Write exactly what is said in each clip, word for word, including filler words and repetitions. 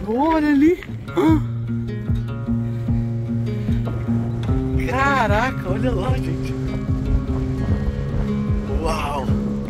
Olha ali. Caraca, olha lá, gente. Uau.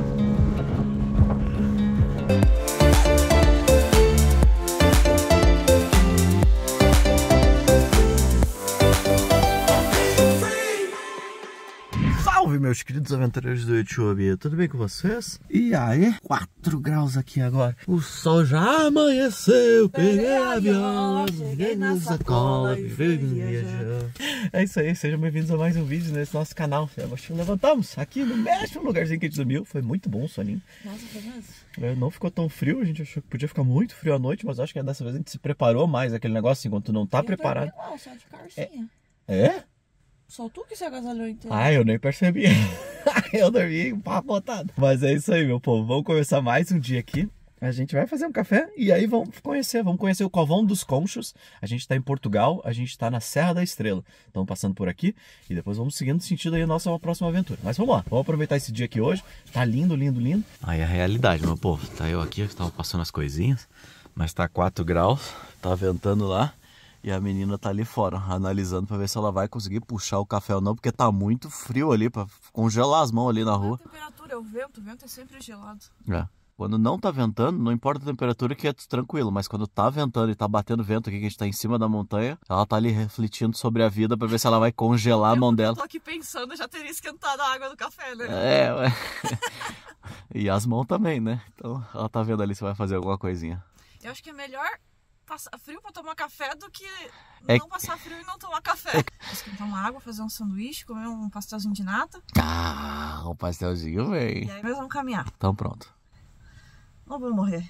Salve, meus queridos aventureiros do YouTube, tudo bem com vocês? E aí, quatro graus aqui agora. O sol já amanheceu, peguei a viola, cheguei na sacola e fui viajar. É isso aí, sejam bem-vindos a mais um vídeo nesse nosso canal. Levantamos aqui no mesmo lugarzinho que a gente dormiu. Foi muito bom o soninho. Nossa, foi mesmo? Não ficou tão frio, a gente achou que podia ficar muito frio à noite, mas acho que dessa vez a gente se preparou mais, aquele negócio enquanto tu não tá preparado. Não, só de carcinha. É? É? Só tu que se agasalhou inteiro. Ah, eu nem percebi. Eu dormi um papo botado. Mas é isso aí, meu povo. Vamos começar mais um dia aqui. A gente vai fazer um café e aí vamos conhecer. Vamos conhecer o Covão dos Conchos. A gente tá em Portugal, a gente tá na Serra da Estrela. Estamos passando por aqui e depois vamos seguindo sentido aí a nossa próxima aventura. Mas vamos lá, vamos aproveitar esse dia aqui hoje. Tá lindo, lindo, lindo. Aí a realidade, meu povo. Tá eu aqui, que tava passando as coisinhas. Mas tá quatro graus, tá ventando lá. E a menina tá ali fora, analisando pra ver se ela vai conseguir puxar o café ou não, porque tá muito frio ali, pra congelar as mãos ali na rua. A temperatura é o vento, o vento é sempre gelado. É. Quando não tá ventando, não importa a temperatura que é tranquilo, mas quando tá ventando e tá batendo vento aqui, que a gente tá em cima da montanha, ela tá ali refletindo sobre a vida pra ver se ela vai congelar a mão dela. Eu tô aqui pensando, eu já teria esquentado a água do café, né? É, ué. E as mãos também, né? Então ela tá vendo ali se vai fazer alguma coisinha. Eu acho que é melhor passar frio pra tomar café do que é... não passar frio e não tomar café. Esquentar uma água, fazer um sanduíche, comer um pastelzinho de nata. Ah, um pastelzinho, véi. E aí nós vamos caminhar. Então pronto. Não vou morrer.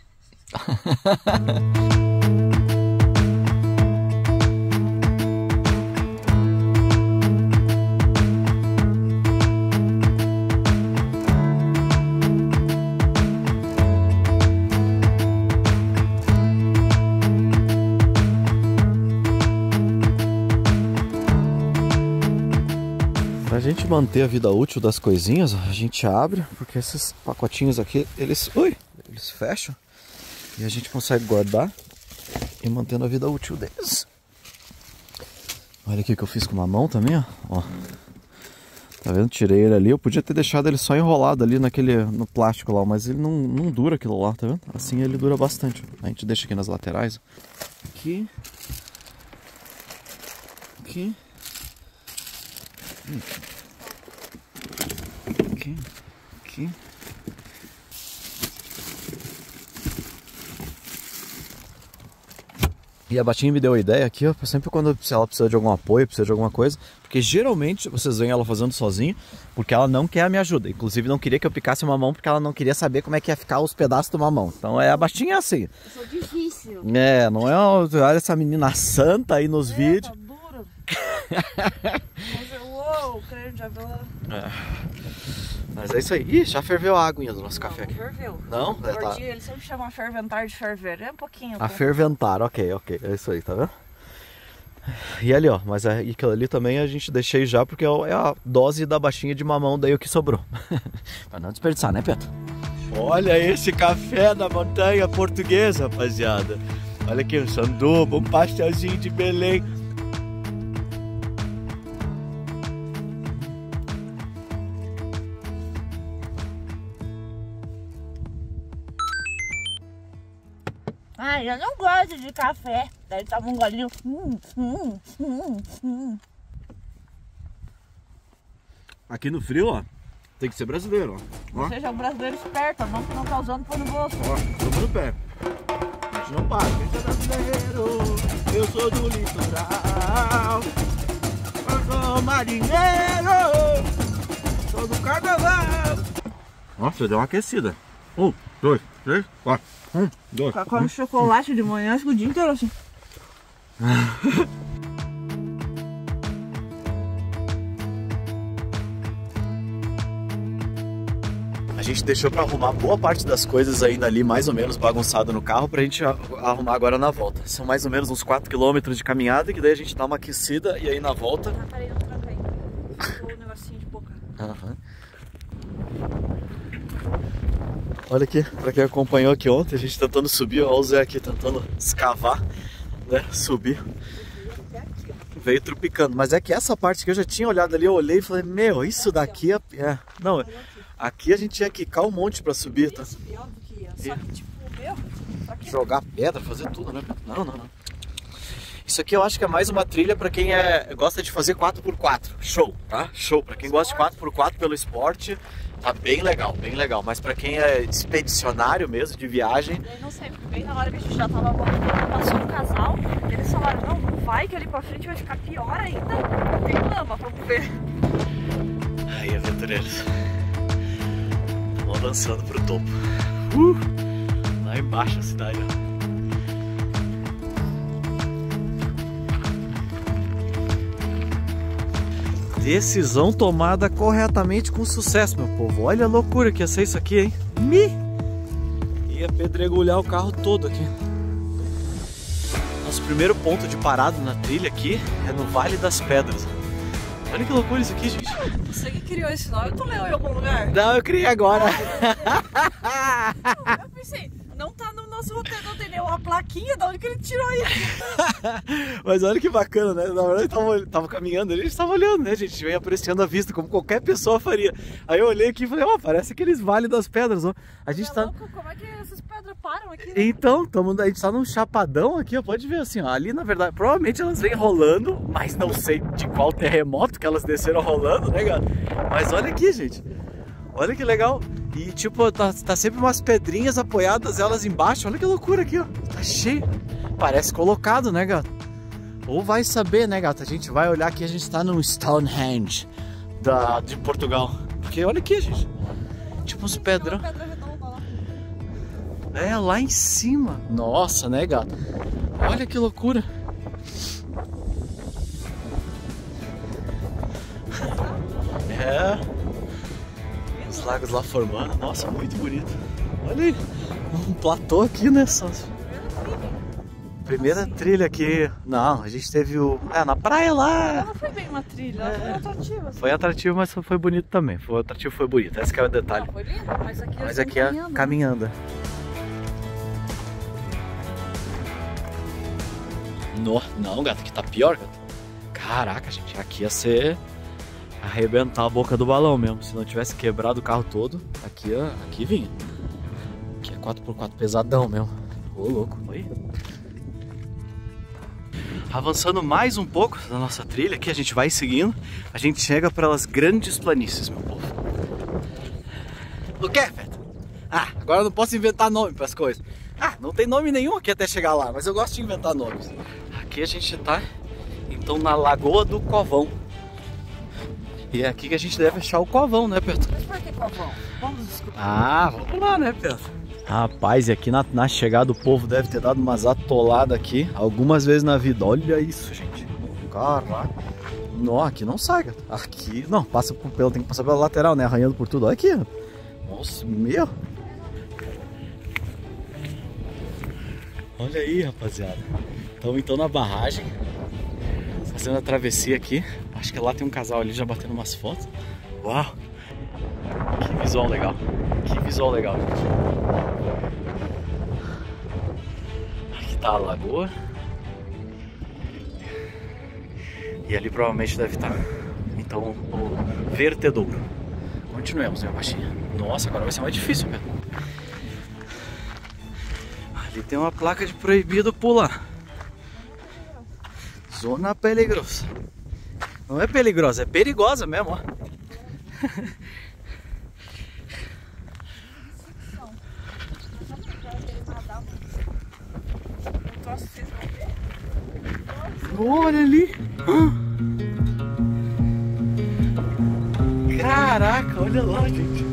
Pra gente manter a vida útil das coisinhas, a gente abre, porque esses pacotinhos aqui, eles, ui, eles fecham e a gente consegue guardar e mantendo a vida útil deles. Olha aqui que eu fiz com uma mão também, ó. Ó. Tá vendo? Tirei ele ali, eu podia ter deixado ele só enrolado ali naquele, no plástico lá, mas ele não, não dura aquilo lá, tá vendo? Assim ele dura bastante. A gente deixa aqui nas laterais. Aqui. Aqui. Aqui, aqui. E a Batinha me deu a ideia aqui, ó, sempre quando ela precisa de algum apoio, precisa de alguma coisa, porque geralmente vocês veem ela fazendo sozinha, porque ela não quer a minha ajuda. Inclusive não queria que eu picasse uma mão, porque ela não queria saber como é que ia ficar os pedaços de uma mão. Então é, a Batinha é assim. Eu sou difícil. É, não é, olha essa menina santa aí nos é, vídeos. Tá duro. Mas eu, uou, creio, já viu. É. Mas é isso aí. Ih, já ferveu a aguinha do nosso não, café aqui. Não ferveu. Não? O é, gordinho, tá. ele sempre chama a ferventar de ferver. É um pouquinho. A ferventar, ok, ok. É isso aí, tá vendo? E ali, ó. Mas é, aquilo ali também a gente deixei já, porque é a dose da baixinha de mamão daí o que sobrou. Pra não desperdiçar, né, Pedro? Olha esse café da montanha portuguesa, rapaziada. Olha aqui, um sanduba, um pastelzinho de Belém. Ai, eu não gosto de café. Daí tava um golinho. Hum, hum, hum, hum. Aqui no frio, ó, tem que ser brasileiro, ó. Seja um brasileiro esperto, não que não tá usando põe no bolso. Ó, toma no pé. A gente não para. Quem é brasileiro? Eu sou do litoral. Eu sou marinheiro. Sou do carnaval. Nossa, deu uma aquecida. Um, dois, três, quatro. Um, dois. Come chocolate de manhã, acho que o dia inteiro assim. A gente deixou para arrumar boa parte das coisas ainda ali, mais ou menos bagunçado no carro, pra gente arrumar agora na volta. São mais ou menos uns quatro quilômetros de caminhada, que daí a gente dá uma aquecida e aí na volta... Ah, parei no tranco aí. O negocinho de boca. Aham. Olha aqui, pra quem acompanhou aqui ontem, a gente tentando subir, olha o Zé aqui tentando escavar, né, subir. Veio trupicando, mas é que essa parte que eu já tinha olhado ali, eu olhei e falei, meu, isso daqui é... é... Não, aqui a gente tinha que quicar um monte pra subir, tá? Só que tipo, meu, só que... Jogar pedra, fazer tudo, né? Não, não, não. Isso aqui eu acho que é mais uma trilha pra quem é, gosta de fazer quatro por quatro. Show, tá? Show. Pra quem gosta de quatro por quatro pelo esporte, tá bem legal, bem legal. Mas pra quem é expedicionário mesmo, de viagem... Eu não sei, porque bem na hora que a gente já tava voltando, passou um casal, eles falaram, não, não vai, que ali pra frente vai ficar pior ainda. Tem lama, vamos ver. Aí, aventureiros. Estamos avançando pro topo. Uh! Lá embaixo a cidade, ó. Decisão tomada corretamente com sucesso, meu povo. Olha a loucura que ia ser isso aqui, hein? Me! Ia pedregulhar o carro todo aqui. Nosso primeiro ponto de parada na trilha aqui é no Vale das Pedras. Olha que loucura isso aqui, gente. Você que criou esse nome, tu leu em algum lugar? Não, eu criei agora. Eu pensei, não tá no nosso roteiro, não tem nenhuma plaquinha, de onde que ele tirou isso? Mas olha que bacana, né? Na verdade, eu tava, tava caminhando ali, a gente tava olhando, né? A gente vem apreciando a vista, como qualquer pessoa faria. Aí eu olhei aqui e falei, ó, oh, parece aqueles Vale das Pedras, ó. A gente é tá... louco, como é que essas pedras param aqui, né? Então, tamo, a gente tá num chapadão aqui, ó. Pode ver assim, ó. Ali, na verdade, provavelmente elas vêm rolando, mas não sei de qual terremoto que elas desceram rolando, né, cara? Mas olha aqui, gente. Olha que legal. E tipo, tá, tá sempre umas pedrinhas apoiadas elas embaixo. Olha que loucura aqui, ó. Tá cheio. Parece colocado, né, gato? Ou vai saber, né, gato? A gente vai olhar aqui, a gente tá no Stonehenge da, de Portugal. Porque olha aqui, gente. Tipo uns pedrão. Pedra redonda lá. É, lá em cima. Nossa, né, gato? Olha que loucura. É. Os lagos lá formando. Nossa, muito bonito. Olha aí. Um platô aqui, né, sócio? Primeira trilha aqui. Não, a gente teve o... É, na praia lá. Não foi bem uma trilha, ela foi atrativa. Assim. Foi atrativo, mas foi bonito também. Foi atrativo, foi bonito. Esse que é o detalhe. Não, foi lindo, mas aqui, mas aqui é caminhando. caminhando. No, não, gato, aqui tá pior, gato. Caraca, gente, aqui ia ser arrebentar a boca do balão mesmo. Se não tivesse quebrado o carro todo, aqui, aqui vinha. Aqui é quatro por quatro pesadão mesmo. Ô, louco, aí. Avançando mais um pouco na nossa trilha, aqui a gente vai seguindo. A gente chega para as grandes planícies, meu povo. O que, Feto? Ah, agora eu não posso inventar nome para as coisas. Ah, não tem nome nenhum aqui até chegar lá, mas eu gosto de inventar nomes. Aqui a gente tá, então, na Lagoa do Covão. E é aqui que a gente deve achar o Covão, né, Pedro? Mas por que Covão? Vamos descobrir. Ah, vamos lá, né, Pedro? Rapaz, e aqui na, na chegada o povo deve ter dado umas atoladas aqui algumas vezes na vida. Olha isso, gente. Caraca. Não, aqui não sai, cara. Aqui, não, passa por, pelo, tem que passar pela lateral, né, arranhando por tudo. Olha aqui. Nossa, meu. Olha aí, rapaziada. Estamos então na barragem, fazendo a travessia aqui. Acho que lá tem um casal ali já batendo umas fotos. Uau! Que visual legal. Que visual legal, gente. Aqui tá a lagoa. E ali provavelmente deve estar, então, o vertedouro. Continuemos, minha baixinha. Nossa, agora vai ser mais difícil mesmo. Ali tem uma placa de proibido pular. Zona peligrosa. Não é peligrosa, é perigosa mesmo, ó. Olha ali. Caraca, olha lá, gente.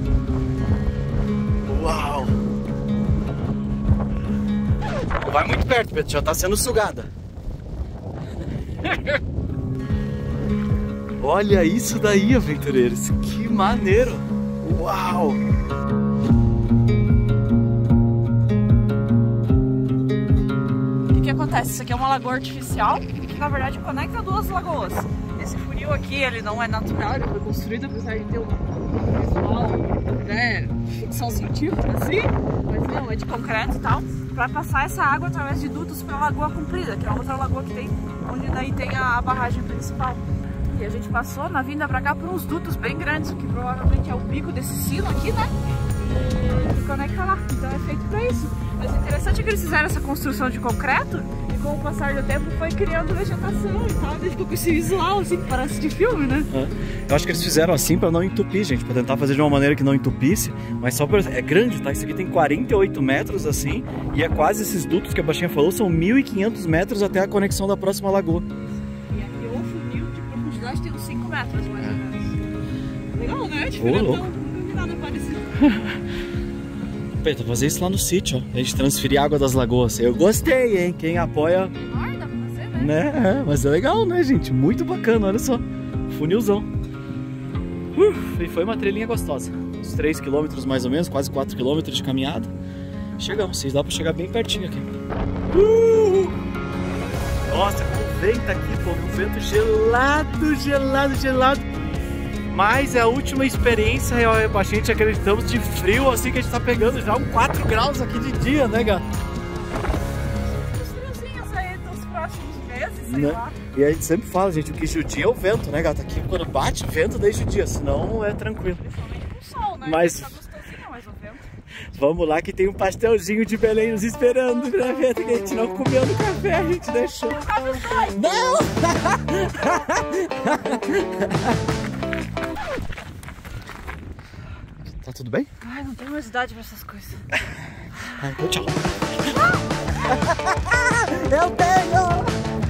Uau. Não vai muito perto, Pedro, já tá sendo sugada. Olha isso daí, aventureiros. Que maneiro. Uau. O que acontece? Isso aqui é uma lagoa artificial que na verdade conecta duas lagoas. Esse funil aqui, ele não é natural, ele foi construído apesar de ter um visual né, ficção científica, assim, mas não, é de concreto e tal, pra passar essa água através de dutos pra Lagoa Comprida, que é a outra lagoa que tem, onde daí tem a barragem principal. E a gente passou na vinda pra cá por uns dutos bem grandes, que provavelmente é o bico desse sino aqui, né? E conecta lá, então é feito pra isso. Mas o interessante é que eles fizeram essa construção de concreto e com o passar do tempo foi criando vegetação e tal, e ficou com esse visual assim, que parece de filme, né? É. Eu acho que eles fizeram assim pra não entupir, gente, pra tentar fazer de uma maneira que não entupisse, mas só pra... é grande, tá? Isso aqui tem quarenta e oito metros assim, e é quase esses dutos que a Baixinha falou, são mil e quinhentos metros até a conexão da próxima lagoa. E aqui o funil de profundidade tem uns cinco metros mais ou menos. Legal, né? Ô, Diferentão, louco. nunca vi nada parecido. Peito, fazer isso lá no sítio, ó. A gente transferir água das lagoas. Eu gostei, hein? Quem apoia... Ah, dá pra fazer, né? Né? É, mas é legal, né, gente? Muito bacana, olha só. Funilzão. Uh, e foi uma trilhinha gostosa. Uns três quilômetros mais ou menos, quase quatro quilômetros de caminhada. Chegamos, vocês dá pra chegar bem pertinho aqui. Uh! Nossa, com vento aqui, pô. Um vento gelado, gelado, gelado. Mas é a última experiência, eu e a gente acreditamos, de frio, assim, que a gente tá pegando já um quatro graus aqui de dia, né, gato? Os friozinhos aí dos próximos meses, sei Né? lá. E a gente sempre fala, gente, o que judia é o vento, né, gata? Aqui quando bate vento, deixa o dia, senão é tranquilo. Principalmente com o sol, né? Mas- Tá gostosinho, mas o vento. Vamos lá que tem um pastelzinho de Belém nos esperando pra ver, que a gente não comeu no café, a gente deixou. Não! Tá tudo bem? Ai, não tenho mais idade pra essas coisas. Ah, então tchau. Eu tenho!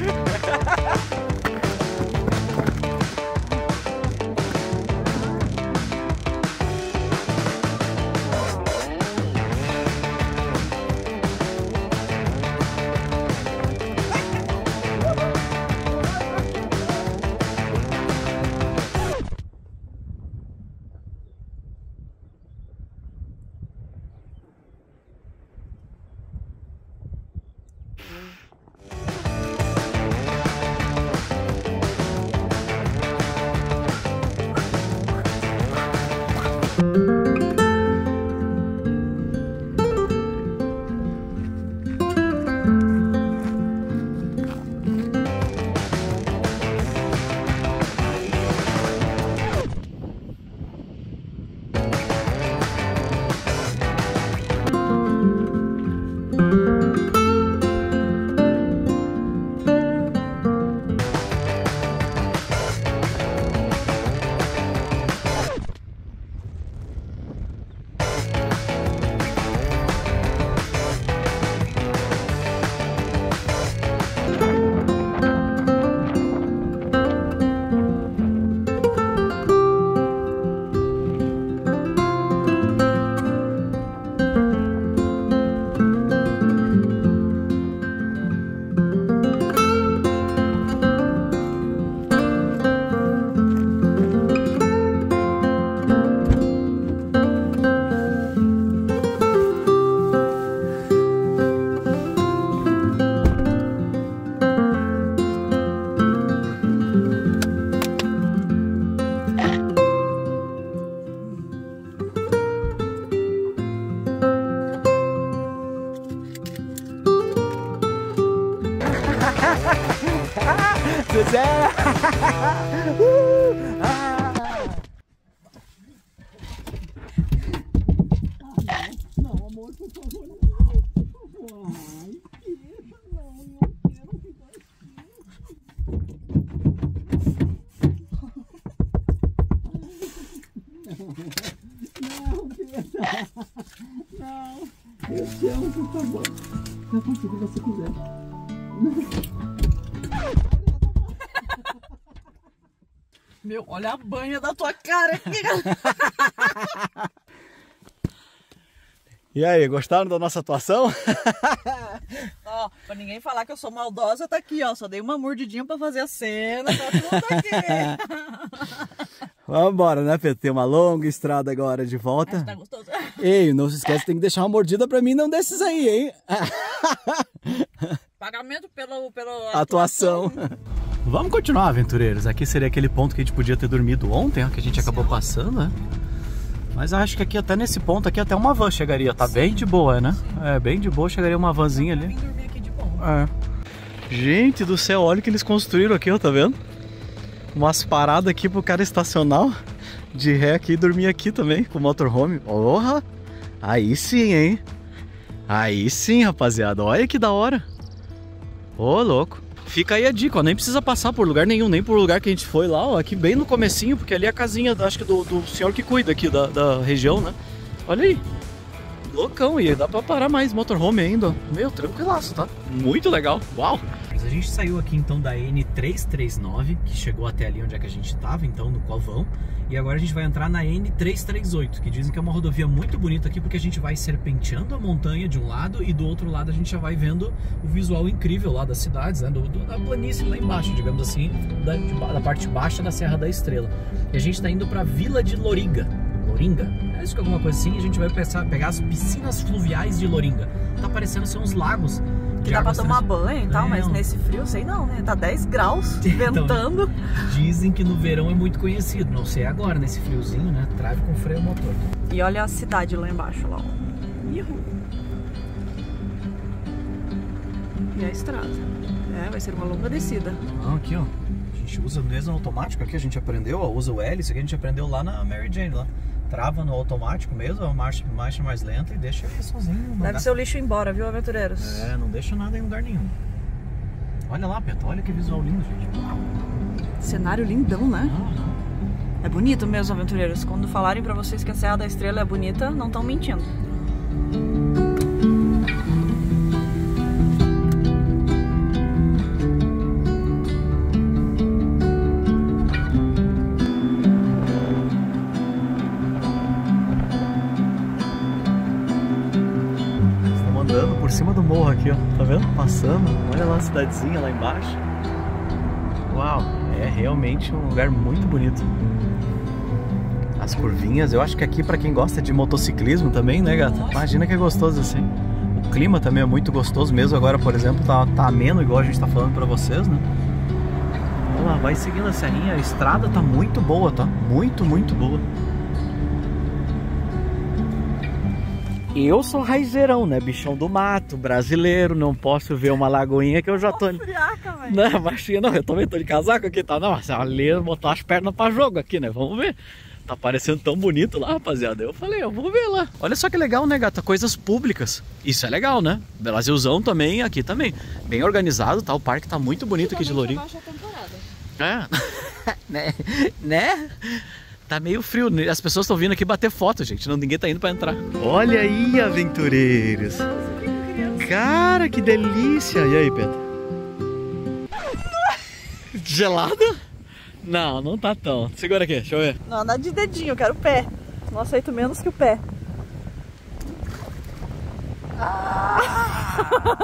Zezé! uh, ah. Não, amor, por favor, não. Ai, querida, não, não quero ficar assim. Não, querida. Não. Eu te amo, por favor. Eu faço o que você quiser. Meu, olha a banha da tua cara aqui. E aí, gostaram da nossa atuação? Ó, pra ninguém falar que eu sou maldosa, tá aqui, ó. Só dei uma mordidinha pra fazer a cena, tá tudo aqui. Vamos embora, né, Pedro? Tem uma longa estrada agora de volta. Acho que tá gostoso. Ei, não se esquece, tem que deixar uma mordida pra mim, não desses aí, hein? Pagamento pelo, pela Atuação. atuação. Vamos continuar, aventureiros. Aqui seria aquele ponto que a gente podia ter dormido ontem, ó, que a gente acabou passando, né? Mas acho que aqui até nesse ponto aqui até uma van chegaria, tá? Sim. Bem de boa, né? É, bem de boa, chegaria uma vanzinha ali. Dormir aqui de boa. É. Gente do céu, olha o que eles construíram aqui, ó, tá vendo? Umas paradas aqui pro cara estacionar de ré aqui e dormir aqui também, com o motorhome. Porra! Aí sim, hein? Aí sim, rapaziada, olha que da hora. Ô, louco. Fica aí a dica, ó, nem precisa passar por lugar nenhum, nem por lugar que a gente foi lá, ó, aqui bem no comecinho, porque ali é a casinha, acho que do, do senhor que cuida aqui da, da região, né? Olha aí, loucão, e dá pra parar mais motorhome ainda, ó. Meu, tranquilaço, tá? Muito legal, uau! A gente saiu aqui então da N trezentos e trinta e nove, que chegou até ali onde é que a gente tava, então no Covão. E agora a gente vai entrar na N trezentos e trinta e oito, que dizem que é uma rodovia muito bonita aqui, porque a gente vai serpenteando a montanha de um lado e do outro lado a gente já vai vendo o visual incrível lá das cidades, né? Do, do, da planície lá embaixo, digamos assim, da, de, da parte baixa da Serra da Estrela. E a gente tá indo pra Vila de Loringa. Loringa? É isso que é alguma coisa assim, e a gente vai pensar, pegar as piscinas fluviais de Loringa. Tá parecendo ser uns lagos. Que dá pra tomar banho e tal, é, mas nesse frio, sei não, né? Tá dez graus, ventando. Então, dizem que no verão é muito conhecido, não sei agora, nesse friozinho, né? Trave com freio motor. E olha a cidade lá embaixo, lá, ó. Ihu. E a estrada. É, vai ser uma longa descida. Ah, aqui, ó. A gente usa mesmo automático aqui, a gente aprendeu, ó, usa o L, isso aqui a gente aprendeu lá na Mary Jane, lá. Trava no automático mesmo, a marcha, marcha mais lenta e deixa ele sozinho. Deve dá... ser o lixo embora, viu, aventureiros? É, não deixa nada em lugar nenhum. Olha lá, Peta, olha que visual lindo, gente. Uau. Cenário lindão, né? Ah. É bonito mesmo, aventureiros. Quando falarem pra vocês que a Serra da Estrela é bonita, não estão mentindo. Por cima do morro aqui, ó, tá vendo? Passando, olha lá a cidadezinha lá embaixo. Uau, é realmente um lugar muito bonito. As curvinhas, eu acho que aqui pra quem gosta de motociclismo também, né, gata? Imagina que é gostoso assim. O clima também é muito gostoso mesmo, agora, por exemplo, tá, tá ameno, igual a gente tá falando pra vocês, né? Olha lá, vai seguindo a serrinha, a estrada tá muito boa, tá? Muito, muito boa. Eu sou raizeirão, né? Bichão do mato, brasileiro, não posso ver uma lagoinha que eu já tô... Oh, friaca, velho. Não, baixinha não, eu também tô de casaco aqui, tá? Não, você ali botar as pernas pra jogo aqui, né? Vamos ver. Tá parecendo tão bonito lá, rapaziada. Eu falei, eu vou ver lá. Olha só que legal, né, gata? Coisas públicas. Isso é legal, né? Brasilzão também, aqui também. Bem organizado, tá? O parque tá muito bonito aqui de Lourinhos. É. né? Né? Tá meio frio, as pessoas estão vindo aqui bater foto, gente. Não, ninguém tá indo pra entrar. Olha aí, aventureiros. Cara, que delícia. E aí, Pedro? Gelada? Não, não tá tão. Segura aqui, deixa eu ver. Não, nada de dedinho, eu quero o pé. Não aceito menos que o pé. Ah!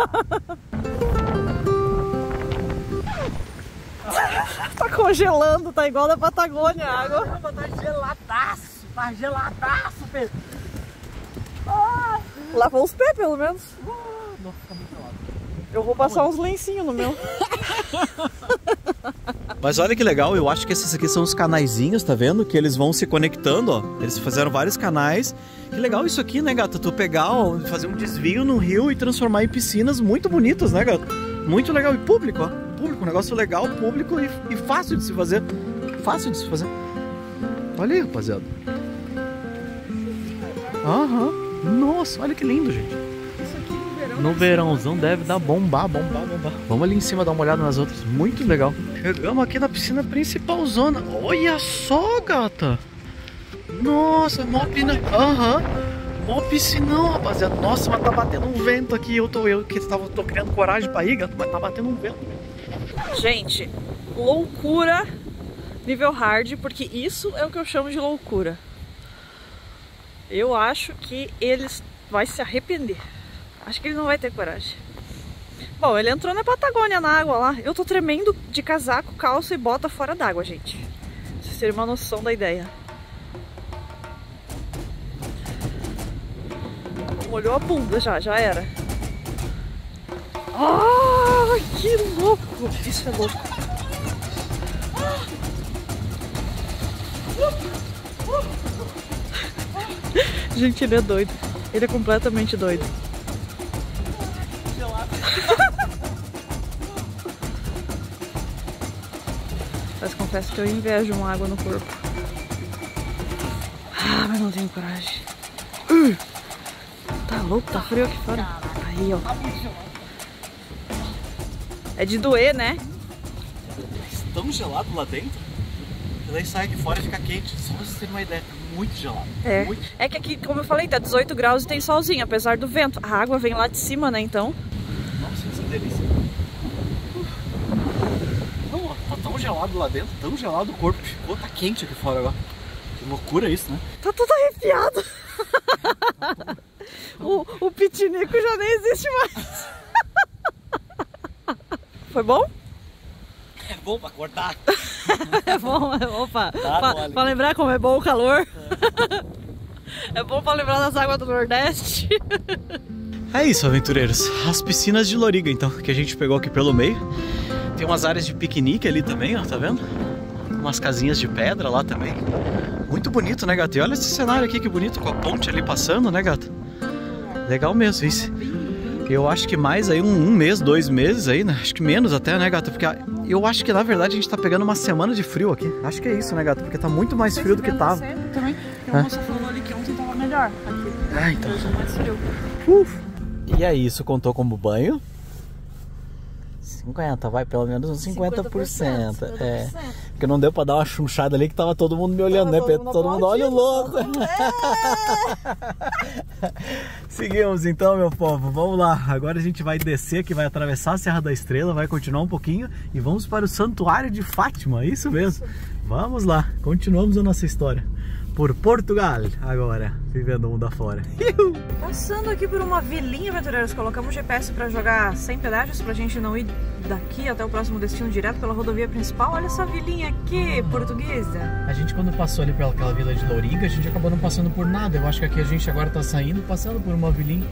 Tá congelando, tá igual da Patagônia a água. Tá geladaço, tá geladaço, Pedro. Ah, lavou os pés, pelo menos. Nossa, tá muito gelado. Eu vou passar uns lencinhos no meu. Mas olha que legal, eu acho que esses aqui são os canaizinhos, tá vendo? Que eles vão se conectando, ó. Eles fizeram vários canais. Que legal isso aqui, né, gata? Tu pegar, ó, fazer um desvio no rio e transformar em piscinas muito bonitas, né, gata? Muito legal e público, ó. Público, um negócio legal, público e, e fácil de se fazer. Fácil de se fazer. Olha aí, rapaziada. Aham. Nossa, olha que lindo, gente. Isso aqui no verão. No verãozão deve dar bombar, bombar, bombar. Vamos ali em cima dar uma olhada nas outras. Muito legal. Chegamos aqui na piscina principal zona. Olha só, gata. Nossa, mó piscina. Aham. Mó piscinão, rapaziada. Nossa, mas tá batendo um vento aqui. Eu tô, eu que tava, tô criando coragem pra ir, gata, mas tá batendo um vento. Gente, loucura nível hard, porque isso é o que eu chamo de loucura. Eu acho que ele vai se arrepender. Acho que ele não vai ter coragem. Bom, ele entrou na Patagônia, na água lá. Eu tô tremendo de casaco, calça e bota fora d'água, gente. Pra vocês terem uma noção da ideia. Molhou a bunda já, já era. Ah, que louco! Isso é louco. Gente, ele é doido. Ele é completamente doido. Gelado. Mas confesso que eu invejo uma água no corpo. Ah, mas não tenho coragem. Uh, tá louco, tá frio aqui fora. Aí, ó. É de doer, né? É tão gelado lá dentro. E daí sai aqui fora e fica quente. Só pra vocês terem uma ideia. Muito gelado. É. Muito. É que aqui, como eu falei, tá dezoito graus e tem solzinho, apesar do vento. A água vem lá de cima, né, então. Nossa, isso é delícia. Não, ó, tá tão gelado lá dentro, tão gelado o corpo que ficou, tá quente aqui fora agora. Que loucura isso, né? Tá tudo arrepiado. o, o pitinico já nem existe mais. Foi bom? É bom pra cortar. É bom, é bom pra, Tá, pra, pra lembrar como é bom o calor. É, é bom pra lembrar das águas do Nordeste. É isso, aventureiros. As piscinas de Loriga, então, que a gente pegou aqui pelo meio. Tem umas áreas de piquenique ali também, ó, tá vendo? Umas casinhas de pedra lá também. Muito bonito, né, gato? E olha esse cenário aqui, que bonito, com a ponte ali passando, né, gato? Legal mesmo isso. Eu acho que mais aí um, um mês, dois meses aí, né? Acho que menos até, né, gato? Porque eu acho que na verdade a gente tá pegando uma semana de frio aqui. Acho que é isso, né, gato? Porque tá muito mais frio do que tava. Também, porque a moça falou ali que ontem tava melhor. Aqui. Ah, então. Hoje é mais frio. Uf. E aí, isso contou como banho? cinquenta, vai pelo menos uns cinquenta por cento. É. Porque não deu pra dar uma chunchada ali que tava todo mundo me olhando, né, Pedro? Todo mundo, olha o louco. Seguimos então, meu povo. Vamos lá. Agora a gente vai descer aqui, vai atravessar a Serra da Estrela, vai continuar um pouquinho e vamos para o Santuário de Fátima. Isso mesmo. Vamos lá. Continuamos a nossa história. Por Portugal, agora, vivendo o mundo afora. Passando aqui por uma vilinha, aventureiros, colocamos G P S para jogar sem pedágios, pra gente não ir daqui até o próximo destino direto pela rodovia principal. Olha essa vilinha aqui, portuguesa. A gente, quando passou ali pelaquela vila de Loriga, a gente acabou não passando por nada. Eu acho que aqui a gente agora tá saindo, passando por uma vilinha.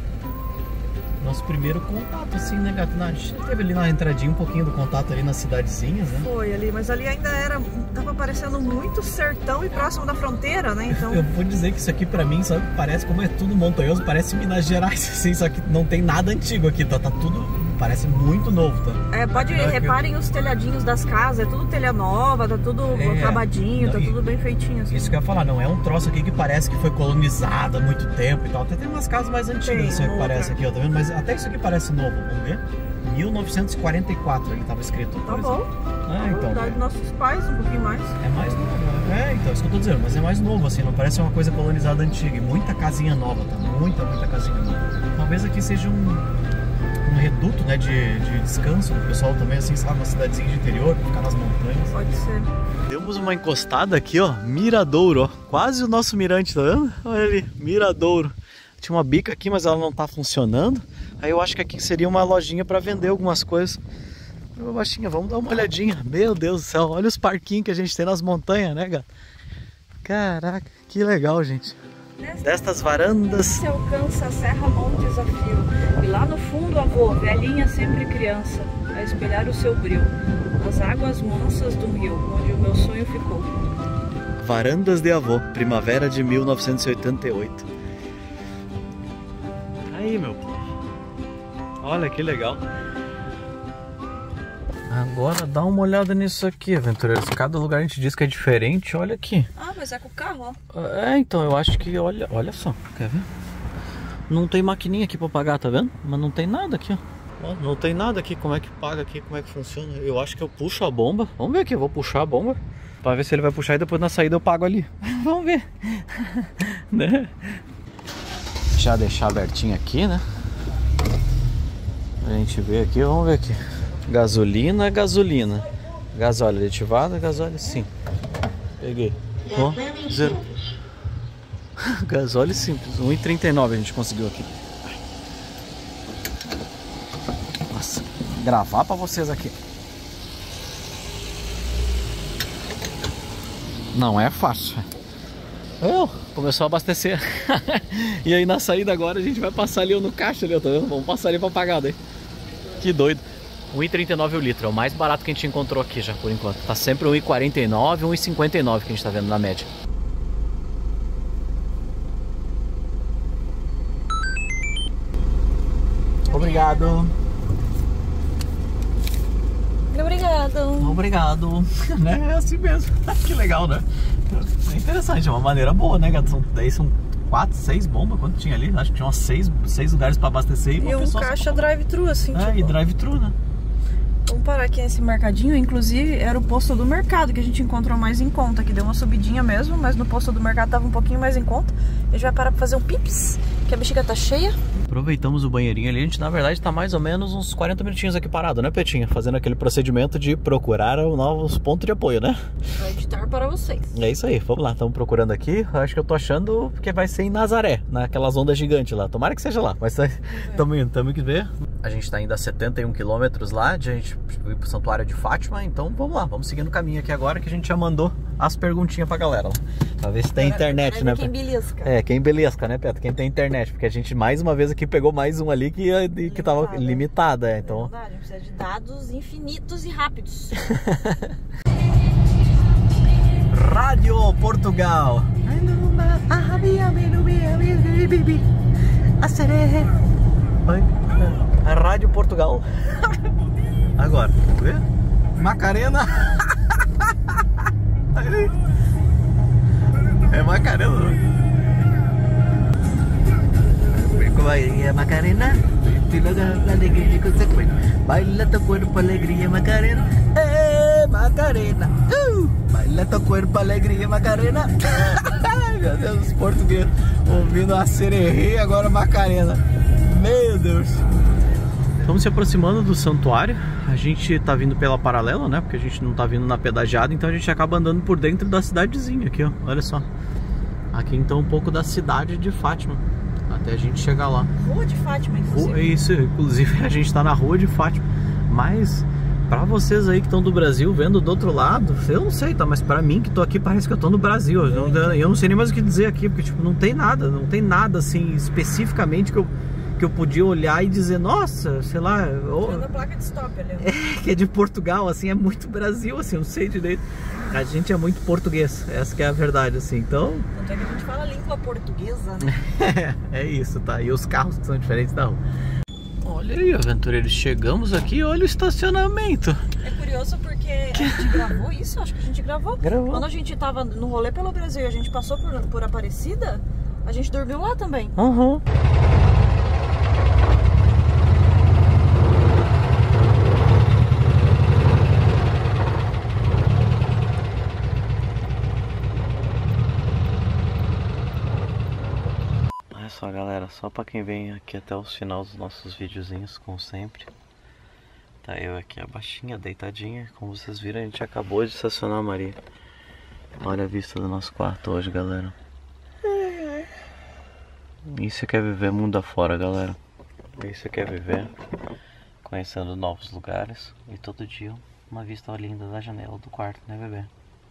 Nosso primeiro contato, assim, né, gato? A gente teve ali na entradinha um pouquinho do contato ali nas cidadezinhas, né? Foi ali, mas ali ainda era, tava parecendo muito sertão e próximo da fronteira, né? Então... Eu vou dizer que isso aqui pra mim, sabe, parece, como é tudo montanhoso, parece Minas Gerais, assim, só que não tem nada antigo aqui, tá? Tá tudo... Parece muito novo, tá? É, pode ir, reparem os telhadinhos das casas, é tudo telha nova, tá tudo é, acabadinho, não, tá tudo bem feitinho. Assim. Isso que eu ia falar, não é um troço aqui que parece que foi colonizado há muito tempo e tal. Até tem umas casas mais antigas, isso que parece aqui, ó, tá vendo? Mas até isso aqui parece novo, vamos ver? mil novecentos e quarenta e quatro ele tava escrito. Tá bom. Ah, então. A dos nossos pais, um pouquinho mais. É mais novo, né? É, então, isso que eu tô dizendo, mas é mais novo, assim, não parece uma coisa colonizada antiga. E muita casinha nova, tá? Muita, muita casinha nova. Talvez aqui seja um... um reduto, né, de, de descanso do pessoal também, assim, sabe, uma cidadezinha de interior, pra ficar nas montanhas. Pode ser. Demos uma encostada aqui, ó, Miradouro, ó, quase o nosso mirante, tá vendo? Olha ali, Miradouro. Tinha uma bica aqui, mas ela não tá funcionando. Aí eu acho que aqui seria uma lojinha pra vender algumas coisas. Uma baixinha, vamos dar uma olhadinha. Meu Deus do céu, olha os parquinhos que a gente tem nas montanhas, né, gato? Caraca, que legal, gente. Destas varandas se alcança a Serra Monte Desafio. E lá no fundo, avô, velhinha sempre criança, a espelhar o seu brilho, as águas mansas do rio, onde o meu sonho ficou. Varandas de Avô, primavera de mil novecentos e oitenta e oito. Aí, meu povo. Olha que legal. Agora dá uma olhada nisso aqui, aventureiros. Cada lugar a gente diz que é diferente, olha aqui. Ah, mas é com o carro, ó. É, então, eu acho que, olha, olha só, quer ver? Não tem maquininha aqui pra pagar, tá vendo? Mas não tem nada aqui, ó. Ó, não tem nada aqui, como é que paga aqui, como é que funciona. Eu acho que eu puxo a bomba. Vamos ver aqui, eu vou puxar a bomba pra ver se ele vai puxar e depois na saída eu pago ali. Vamos ver. Né? Já deixar abertinho aqui, né? A gente vê aqui, vamos ver aqui. Gasolina, gasolina. Gasóleo aditivado, gasóleo sim. Peguei. Ó, zero. Gasóleo simples. um e trinta e nove a gente conseguiu aqui. Nossa, gravar pra vocês aqui. Não é fácil. Oh, começou a abastecer. E aí na saída agora a gente vai passar ali no caixa ali, tá vendo? Vamos passar ali pra pagar daí. Que doido. um e trinta e nove o litro, é o mais barato que a gente encontrou aqui já por enquanto. Tá sempre um e quarenta e nove, um e cinquenta e nove que a gente tá vendo na média. Obrigado. Obrigado. Obrigado. Né? É assim mesmo. Que legal, né? É interessante, é uma maneira boa, né, gato? São, daí são quatro, seis bombas. Quanto tinha ali? Acho que tinha umas seis, seis lugares pra abastecer. E, uma e um pessoa caixa drive-thru, assim. É, tipo... e drive-thru, né? Vamos parar aqui nesse mercadinho. Inclusive, era o posto do mercado que a gente encontrou mais em conta. Que deu uma subidinha mesmo, mas no posto do mercado tava um pouquinho mais em conta. A gente vai parar pra fazer um pips, que a bexiga tá cheia. Aproveitamos o banheirinho ali. A gente, na verdade, tá mais ou menos uns quarenta minutinhos aqui parado, né, Petinha? Fazendo aquele procedimento de procurar novos pontos de apoio, né? Vai editar para vocês. É isso aí, vamos lá. Estamos procurando aqui. Acho que eu tô achando que vai ser em Nazaré, naquelas ondas gigantes lá. Tomara que seja lá, mas estamos indo, temos que ver. A gente tá indo a setenta e um quilômetros lá, de a gente ir pro Santuário de Fátima. Então vamos lá, vamos seguindo o caminho aqui agora, que a gente já mandou as perguntinhas pra galera lá. Pra ver se tem internet, né? Quem belisca. É, quem belisca, né, Peto? Quem tem internet. Porque a gente, mais uma vez aqui, pegou mais um ali que, que tava limitada. É, então... É verdade, a gente precisa de dados infinitos e rápidos. Rádio Portugal. A Rádio Portugal. Agora, vê? Macarena. É Macarena. É Macarena. Baila tu cuerpo, alegria, Macarena. É Macarena. Uh! Baila tu cuerpo, alegria, Macarena. Ai, meu Deus, os portugueses ouvindo a sererê, agora Macarena. Meu Deus. Estamos se aproximando do santuário. A gente tá vindo pela paralela, né? Porque a gente não tá vindo na pedagiada, então a gente acaba andando por dentro da cidadezinha aqui, ó. Olha só. Aqui então um pouco da cidade de Fátima, até a gente chegar lá. Rua de Fátima, inclusive. Isso, inclusive a gente tá na Rua de Fátima. Mas pra vocês aí que estão do Brasil vendo do outro lado, eu não sei, tá? Mas pra mim que tô aqui parece que eu tô no Brasil. Eu não, eu não sei nem mais o que dizer aqui, porque tipo, não tem nada, não tem nada assim especificamente que eu que eu podia olhar e dizer, nossa, sei lá, ou... a placa de stop ali. É, que é de Portugal, assim, é muito Brasil, assim, eu não sei direito. A gente é muito português, essa que é a verdade, assim, então... Tanto é que a gente fala língua portuguesa, né? É, é isso, tá? E os carros que são diferentes da rua. Olha aí, aventureiros, chegamos aqui, olha o estacionamento. É curioso porque a gente gravou isso, acho que a gente gravou. Gravou. Quando a gente tava no rolê pelo Brasil e a gente passou por, por Aparecida, a gente dormiu lá também. Aham. Uhum. Só galera, só pra quem vem aqui até o final dos nossos videozinhos, como sempre. Tá eu aqui a baixinha, deitadinha. Como vocês viram, a gente acabou de estacionar a Maria. Olha a vista do nosso quarto hoje, galera. Isso quer viver mundo afora, galera. Isso quer viver conhecendo novos lugares. E todo dia uma vista linda da janela do quarto, né, bebê?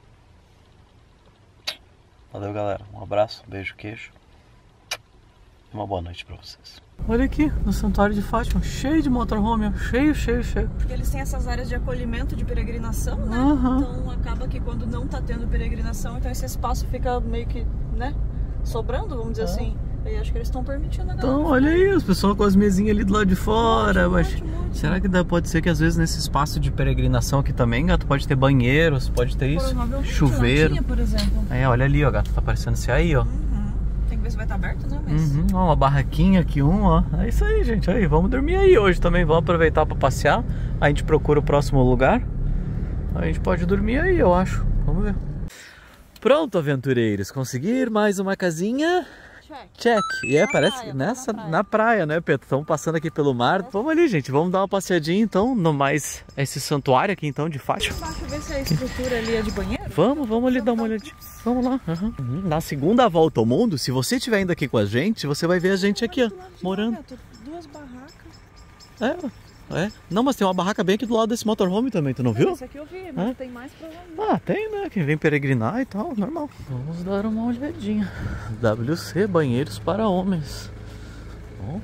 Valeu, galera. Um abraço, um beijo, queijo. Uma boa noite pra vocês. Olha aqui, no Santuário de Fátima, cheio de motorhome, cheio, cheio, cheio. Porque eles têm essas áreas de acolhimento, de peregrinação, né? Uhum. Então acaba que quando não tá tendo peregrinação, então esse espaço fica meio que, né, sobrando, vamos dizer é. assim. E acho que eles estão permitindo a galera. Então, olha aí, as pessoas com as mesinhas ali do lado de fora. Ótimo, mas ótimo, ótimo. Será que dá, pode ser que às vezes nesse espaço de peregrinação aqui também, gato, pode ter banheiros, pode ter isso? Chuveiro. Tinha, por exemplo. É, olha ali, ó, gato, tá aparecendo esse aí, ó. Uhum. Tem que ver se vai estar aberto, né? Mas... Uhum, ó, uma barraquinha aqui, um, ó. É isso aí, gente. Aí, vamos dormir aí hoje também. Vamos aproveitar para passear. A gente procura o próximo lugar. A gente pode dormir aí, eu acho. Vamos ver. Pronto, aventureiros. Conseguir mais uma casinha. Check. Check. E é, na parece praia, nessa, na praia. na praia, né, Pedro? Estamos passando aqui pelo mar. É. Vamos ali, gente. Vamos dar uma passeadinha, então, no mais esse santuário aqui, então, de Fátima. Deixa eu ver se a estrutura ali é de banheiro. Vamos, vamos ali dar uma olhadinha. Vamos lá. Uhum. Uhum. Na segunda volta ao mundo, se você estiver indo aqui com a gente, você vai ver a gente aqui, ó, morando. Lá, duas barracas. É, é. Não, mas tem uma barraca bem aqui do lado desse motorhome também, tu não viu? Esse aqui eu vi, mas é? Tem mais pra lá. Ah, tem, né? Quem vem peregrinar e tal, normal. Vamos dar uma olhadinha. W C, banheiros para homens. Bom.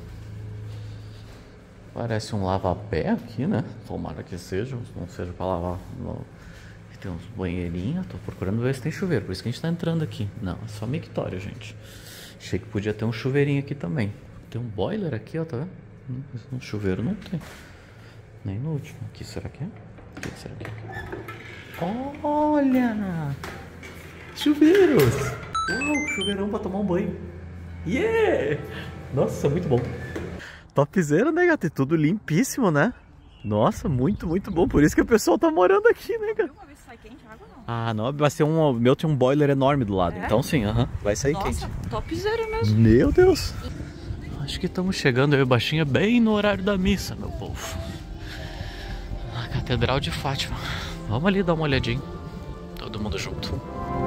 Parece um lava-pé aqui, né? Tomara que seja, não seja para lavar. Não. Tem uns banheirinhos, tô procurando ver se tem chuveiro, por isso que a gente tá entrando aqui. Não, é só mictório, gente. Achei que podia ter um chuveirinho aqui também. Tem um boiler aqui, ó, tá vendo? No chuveiro não tem. Nem no último. Aqui, será que é? Aqui, será que é? Olha! Chuveiros! Uau, chuveirão pra tomar um banho. Yeah! Nossa, muito bom. Topzera, né, gato? E tudo limpíssimo, né? Nossa, muito, muito bom. Por isso que o pessoal tá morando aqui, né, gato? Uma vez sai quente a água, não? Ah, não. Vai ser um... O meu tem um boiler enorme do lado. É? Então sim, aham. Uh-huh, vai sair Nossa, quente. Topzera mesmo. Meu Deus. Acho que estamos chegando, eu e Baixinha, bem no horário da missa, meu povo. A Catedral de Fátima. Vamos ali dar uma olhadinha. Todo mundo junto.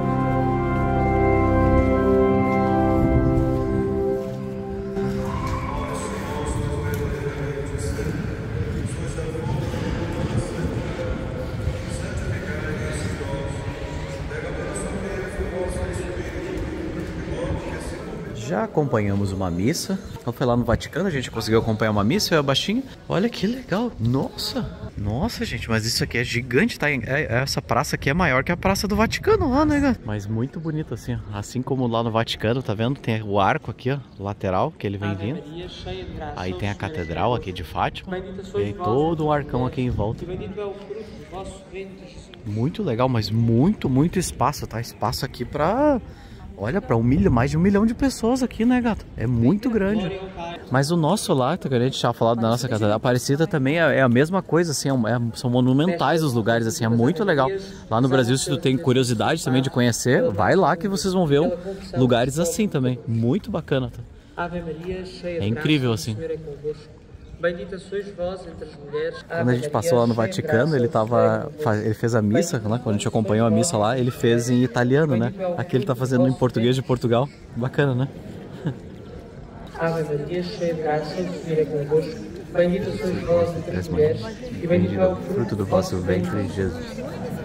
Já acompanhamos uma missa. Então foi lá no Vaticano, a gente conseguiu acompanhar uma missa, eu e a Baixinha. Olha que legal. Nossa. Nossa, gente, mas isso aqui é gigante, tá? É, essa praça aqui é maior que a Praça do Vaticano lá, né, gato? Mas muito bonito assim, ó. Assim como lá no Vaticano, tá vendo? Tem o arco aqui, ó, lateral, que ele vem vindo. Aí tem a Catedral aqui de Fátima. Tem todo um arcão aqui em volta. Muito legal, mas muito, muito espaço, tá? Espaço aqui pra... Olha, para um milhão, mais de um milhão de pessoas aqui, né, gato? É muito grande. Mas o nosso lá, que a gente tinha falado da nossa Catedral Aparecida, também é, é a mesma coisa, assim, é, é, são monumentais os lugares, assim, é muito legal. Lá no Brasil, se tu tem curiosidade também de conhecer, vai lá que vocês vão ver lugares assim também. Muito bacana, tá? É incrível, assim. Bendita sois vós entre as mulheres. Quando a gente passou lá no Vaticano, ele tava, ele fez a missa, né? Quando a gente acompanhou a missa lá, ele fez em italiano, né? Aqui ele tá fazendo em português de Portugal. Bacana, né? Ave Maria, cheia de graça, o Senhor é convosco. Bendita sois vós entre as mulheres e bendito é o fruto do vosso ventre, Jesus.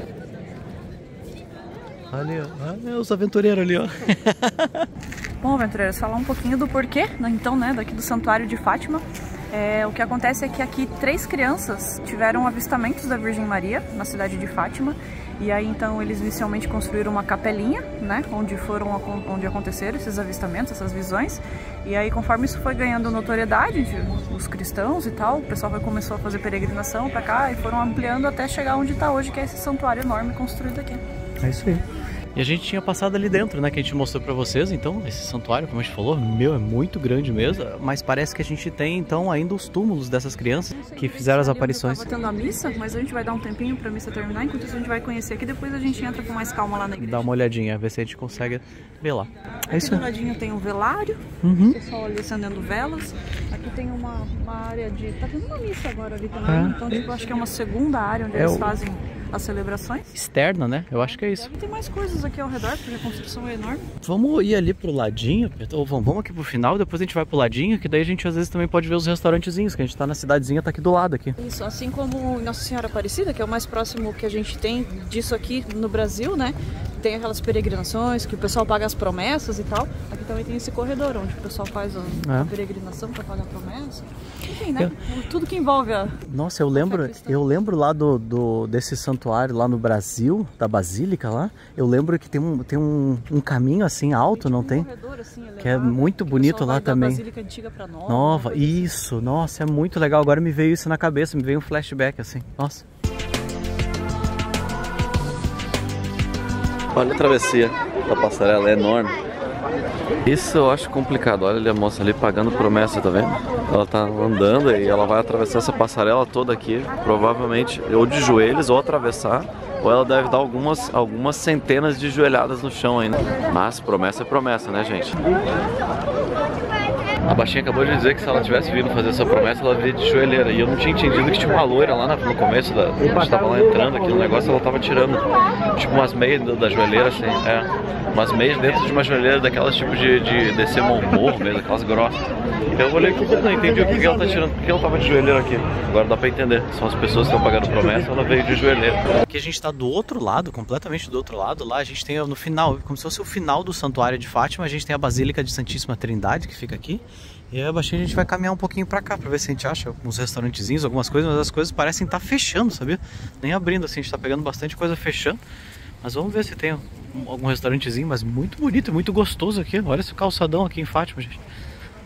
Olha, olha os aventureiros ali, ó. Bom, aventureiros, falar um pouquinho do porquê, então, né, daqui do Santuário de Fátima. É, o que acontece é que aqui três crianças tiveram avistamentos da Virgem Maria na cidade de Fátima. E aí então eles inicialmente construíram uma capelinha, né, onde foram onde aconteceram esses avistamentos, essas visões. E aí conforme isso foi ganhando notoriedade, os cristãos e tal, o pessoal foi, começou a fazer peregrinação pra cá e foram ampliando até chegar onde tá hoje, que é esse santuário enorme construído aqui. É isso aí. E a gente tinha passado ali dentro, né, que a gente mostrou pra vocês, então, esse santuário, como a gente falou, meu, é muito grande mesmo, mas parece que a gente tem, então, ainda os túmulos dessas crianças que fizeram as aparições. Tava tendo a missa, mas a gente vai dar um tempinho pra missa terminar, enquanto isso a gente vai conhecer aqui, depois a gente entra com mais calma lá na igreja. Dá uma olhadinha, ver se a gente consegue ver lá. É isso. Aqui do ladinho tem um velário, uhum. O pessoal ali acendendo velas. Aqui tem uma, uma área de... tá tendo uma missa agora ali também, é. Então, tipo, acho que é uma segunda área onde é eles o... fazem as celebrações. Externa, né? Eu acho que é isso. Tem mais coisas aqui ao redor, porque a construção é enorme. Vamos ir ali pro ladinho, ou vamos, vamos aqui pro final, depois a gente vai pro ladinho, que daí a gente às vezes também pode ver os restaurantezinhos, que a gente tá na cidadezinha, tá aqui do lado aqui. Isso, assim como Nossa Senhora Aparecida, que é o mais próximo que a gente tem disso aqui no Brasil, né? Tem aquelas peregrinações que o pessoal paga as promessas e tal. Aqui também tem esse corredor onde o pessoal faz a, é. a peregrinação para pagar a promessa. Enfim, né? Eu... Tudo que envolve a... Nossa, eu lembro, eu lembro lá do, do, desse santuário lá no Brasil, da Basílica lá. Eu lembro que tem um, tem um, um caminho assim alto, não tem? Um corredor, assim, elevado, que é muito bonito lá também. Basílica antiga pra nova. Nova, isso. Assim. Nossa, é muito legal. Agora me veio isso na cabeça, me veio um flashback assim. Nossa. Olha a travessia da passarela, é enorme. Isso eu acho complicado. Olha ali a moça ali pagando promessa, tá vendo? Ela tá andando e ela vai atravessar essa passarela toda aqui, provavelmente ou de joelhos ou atravessar, ou ela deve dar algumas, algumas centenas de joelhadas no chão ainda. Mas promessa é promessa, né, gente? A Baixinha acabou de dizer que se ela tivesse vindo fazer essa promessa, ela viria de joelheira. E eu não tinha entendido que tinha uma loira lá no começo, da, a gente tava lá entrando aqui no negócio, ela tava tirando tipo umas meias da joelheira, assim, é, umas meias dentro de uma joelheira daquelas tipo de, de descer morro mesmo, aquelas grossas. Então eu olhei que eu não entendi o que ela tá tirando, porque ela tava de joelheira aqui. Agora dá pra entender, são as pessoas que estão pagando promessa, ela veio de joelheira. Aqui a gente tá do outro lado, completamente do outro lado, lá a gente tem no final, como se fosse o final do Santuário de Fátima, a gente tem a Basílica de Santíssima Trindade, que fica aqui. E aí a Baixinha a gente vai caminhar um pouquinho pra cá, pra ver se a gente acha uns restaurantezinhos, algumas coisas, mas as coisas parecem estar fechando, sabia? Nem abrindo, assim, a gente tá pegando bastante coisa fechando. Mas vamos ver se tem algum restaurantezinho, mas muito bonito, muito gostoso aqui. Olha esse calçadão aqui em Fátima, gente.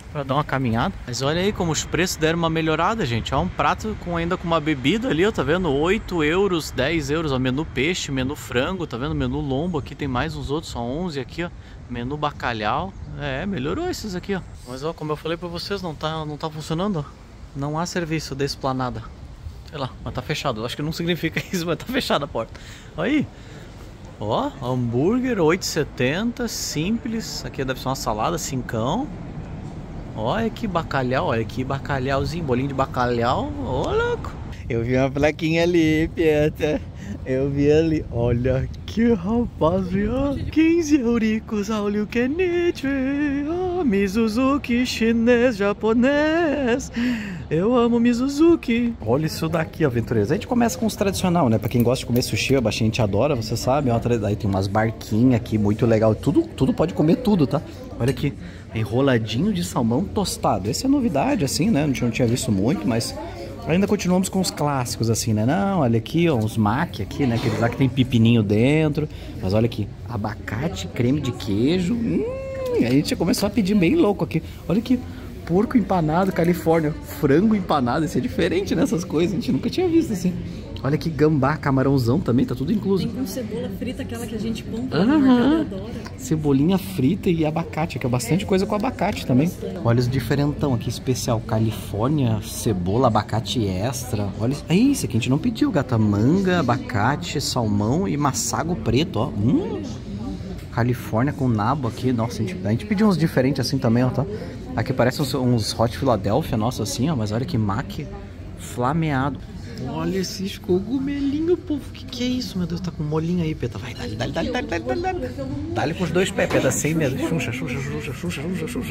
Pra dar uma caminhada. Mas olha aí como os preços deram uma melhorada, gente. Ó, um prato com, ainda com uma bebida ali, ó, tá vendo? oito euros, dez euros, ó, menu peixe, menu frango, tá vendo? Menu lombo, aqui tem mais uns outros, só onze aqui, ó. Menu bacalhau. É, melhorou esses aqui, ó. Mas ó, como eu falei pra vocês, não tá, não tá funcionando, ó. Não há serviço de esplanada. Sei lá, mas tá fechado. Acho que não significa isso, mas tá fechada a porta. Olha aí. Ó, hambúrguer, oito e setenta, simples. Aqui deve ser uma salada, cincão. Olha que bacalhau, olha que bacalhauzinho, bolinho de bacalhau. Ô, louco. Eu vi uma plaquinha ali, Pietra. Eu vi ali. Olha que rapaz, ó. quinze euricos, olha o que Nietzsche. Oh, Mizuzuki, chinês, japonês. Eu amo Mizuzuki. Olha isso daqui, aventureiros. A gente começa com os tradicional, né? Pra quem gosta de comer sushi, a gente adora, você sabe. Aí tem umas barquinhas aqui, muito legal. Tudo, tudo pode comer tudo, tá? Olha aqui, enroladinho de salmão tostado. Essa é novidade, assim, né? A gente não tinha visto muito, mas ainda continuamos com os clássicos, assim, né? Não, olha aqui, ó, uns maqui aqui, né? Aqueles lá que tem pepininho dentro. Mas olha aqui, abacate, creme de queijo. Hum, a gente começou a pedir bem louco aqui. Olha aqui, porco empanado, Califórnia. Frango empanado, isso é diferente nessas coisas. A gente nunca tinha visto assim. Olha que gambá, camarãozão também, tá tudo incluso. Tem com cebola frita, aquela que a gente compra, uhum. adora. Cebolinha frita e abacate, que é bastante coisa com abacate também. Olha os diferentão aqui, especial. Califórnia, cebola, abacate extra. Olha, é isso aqui, a gente não pediu, gata. Manga, abacate, salmão e massago preto, ó. Hum. Califórnia com nabo aqui. Nossa, a gente, a gente pediu uns diferentes assim também, ó, tá? Aqui parece uns, uns Hot Philadelphia, nossa, assim, ó. Mas olha que mac flameado. Olha esses cogumelinhos, povo. Que que é isso, meu Deus? Tá com molinho aí, Peta. Vai, dá-lhe, dá-lhe, dá-lhe, dá-lhe, dá-lhe, dá-lhe. Dá-lhe com os dois pés, Peta, sem medo. Xuxa, xuxa, xuxa, xuxa, xuxa, xuxa.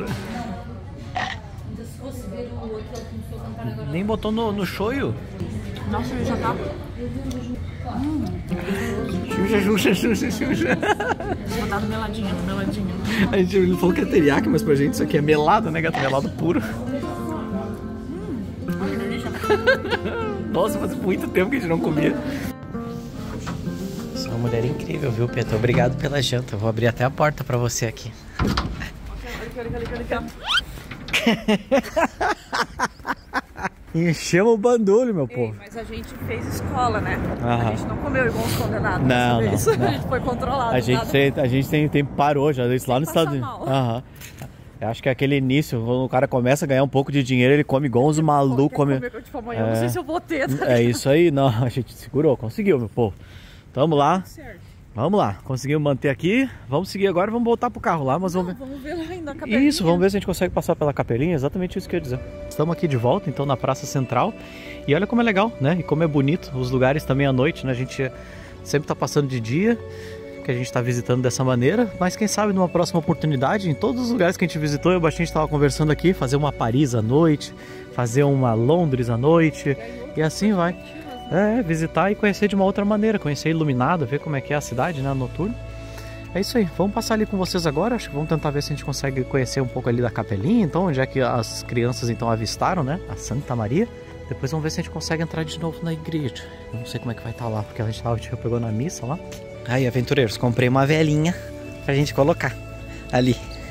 Nem botou no, no shoyu? Nossa, ele já tá. Hum. Xuxa, xuxa, xuxa, xuxa. Botado meladinho, meladinho. A gente ele falou que é teriyaki, mas pra gente isso aqui é melado, né, gato? Melado puro. Hum. Olha que delícia. Nossa, faz muito tempo que a gente não comia. Você é uma mulher incrível, viu, Pedro? Obrigado pela janta. Eu vou abrir até a porta pra você aqui. Olha aqui, olha aqui, olha aqui. Enchemos o bandulho, meu Ei, povo. mas a gente fez escola, né? Aham. A gente não comeu igual os condenados. Não, não, isso. não. A gente foi controlado. A gente, tem, a gente tem, tem parou já, isso lá nos Estados Unidos. Aham. Eu acho que é aquele início, quando o cara começa a ganhar um pouco de dinheiro, ele come igual uns malucos. Come... Tipo, amanhã, é... não sei se eu vou ter. Tá? É isso aí, não, a gente segurou, conseguiu, meu povo. Tamo lá, certo. Vamos lá, conseguimos manter aqui, vamos seguir agora, vamos voltar pro carro lá, mas não, vamos ver. Vamos ver lá ainda a capelinha. Isso, vamos ver se a gente consegue passar pela capelinha, exatamente isso que eu ia dizer. Estamos aqui de volta, então, na Praça Central, e olha como é legal, né, e como é bonito, os lugares também à noite, né, a gente sempre tá passando de dia, que a gente está visitando dessa maneira, mas quem sabe numa próxima oportunidade, em todos os lugares que a gente visitou, eu bastante estava conversando aqui, fazer uma Paris à noite, fazer uma Londres à noite, e assim vai. É, visitar e conhecer de uma outra maneira, conhecer iluminado, ver como é que é a cidade, né, noturno. É isso aí, vamos passar ali com vocês agora, acho que vamos tentar ver se a gente consegue conhecer um pouco ali da capelinha, então, onde é que as crianças então avistaram, né, a Santa Maria. Depois vamos ver se a gente consegue entrar de novo na igreja. Eu não sei como é que vai estar lá, porque a gente tava, já pegou na missa lá. Aí, aventureiros, comprei uma velinha pra gente colocar ali.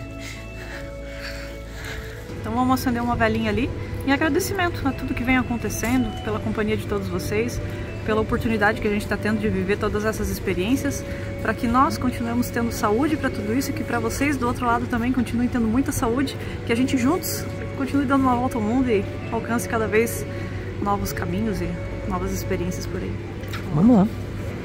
Então vamos acender uma velinha ali em agradecimento a tudo que vem acontecendo, pela companhia de todos vocês, pela oportunidade que a gente está tendo de viver todas essas experiências, para que nós continuemos tendo saúde para tudo isso e que para vocês do outro lado também continuem tendo muita saúde, que a gente juntos continue dando uma volta ao mundo e alcance cada vez novos caminhos e novas experiências por aí. Vamos lá.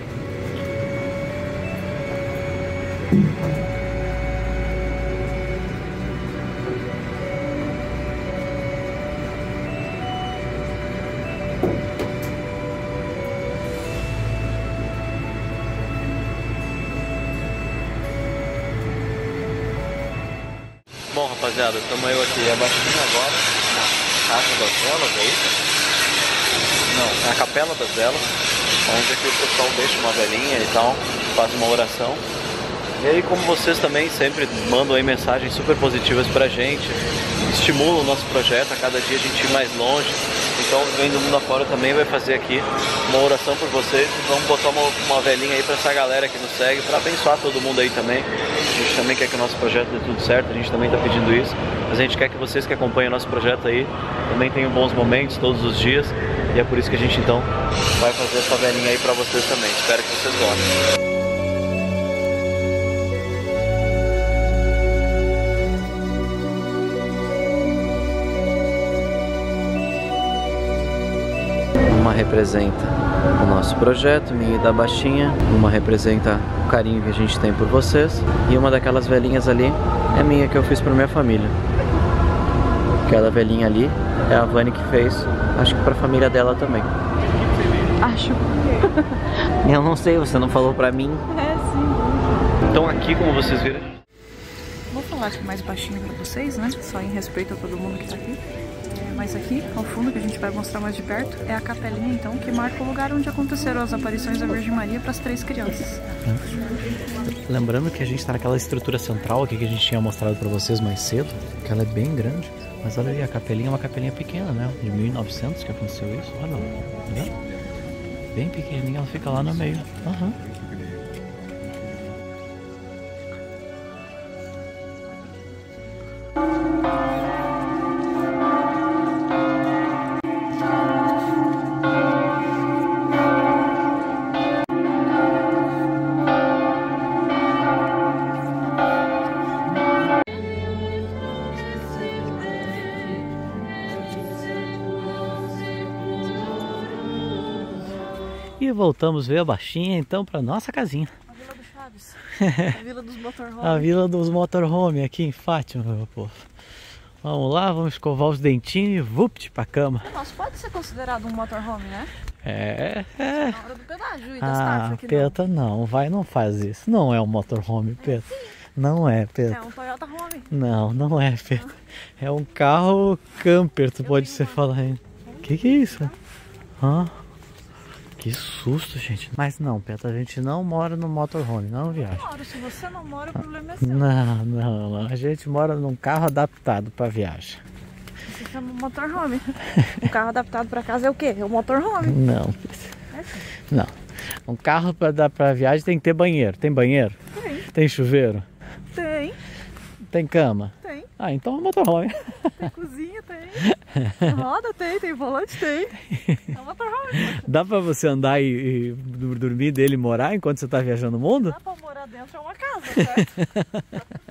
Bom, rapaziada, estamos eu aqui abaixinho agora na Casa das Velas, é isso? Não, na Capela das Velas, onde aqui o pessoal deixa uma velinha e tal, faz uma oração. E aí, como vocês também sempre mandam aí mensagens super positivas pra gente, estimulam o nosso projeto, a cada dia a gente ir mais longe, Então, vendo do mundo afora também vai fazer aqui uma oração por vocês. Vamos botar uma, uma velhinha aí pra essa galera que nos segue, pra abençoar todo mundo aí também. A gente também quer que o nosso projeto dê tudo certo, a gente também tá pedindo isso. Mas a gente quer que vocês que acompanham o nosso projeto aí também tenham bons momentos todos os dias. E é por isso que a gente então vai fazer essa velhinha aí pra vocês também. Espero que vocês gostem. Uma representa o nosso projeto, minha e da Baixinha. Uma representa o carinho que a gente tem por vocês. E uma daquelas velhinhas ali é minha, que eu fiz pra minha família. Aquela velhinha ali é a Vani que fez, acho que pra família dela também. Acho. Eu não sei, você não falou pra mim. É, sim. Então aqui, como vocês viram... Vou falar tipo, mais baixinho pra vocês, né? Só em respeito a todo mundo que tá aqui. Mas aqui, ao fundo, que a gente vai mostrar mais de perto, é a capelinha, então, que marca o lugar onde aconteceram as aparições da Virgem Maria para as três crianças. Lembrando que a gente está naquela estrutura central aqui que a gente tinha mostrado para vocês mais cedo, que ela é bem grande, mas olha ali, a capelinha é uma capelinha pequena, né? De mil e novecentos que aconteceu isso, olha lá, tá vendo? Bem pequenininha, ela fica lá no meio. Uhum. E voltamos ver a Baixinha então para nossa casinha. A Vila do Chaves. A Vila dos Motorhome. A Vila dos Motorhome aqui em Fátima, meu povo. Vamos lá, vamos escovar os dentinhos e vupt pra cama. Nossa, pode ser considerado um motorhome, né? É, é. Na hora do pedágio e das Ah, tarefas aqui Peta, não. não, vai, não faz isso. Não é um motorhome, Peta. Não é, Peta. É um Toyota Home. Não, não é, Peta. É um carro camper, tu pode ser falar ainda. Que que é isso? Hã? Que susto, gente. Mas não, Peta, a gente não mora no motorhome, não viaja. Claro, se você não mora, o problema é seu. Não, não, não. A gente mora num carro adaptado para viagem. Você chama um motorhome. Um carro adaptado para casa é o quê? É o motorhome. Não, É sim. não. Um carro para dar para viagem tem que ter banheiro. Tem banheiro? Tem. Tem chuveiro? Tem. Tem cama? Tem. Ah, então é um motorhome. Tem cozinha, tem. Roda, tem. Tem volante, tem. É um motorhome. Dá para você andar e, e dormir dele e morar enquanto você está viajando o mundo? Dá pra morar dentro, é uma casa, certo?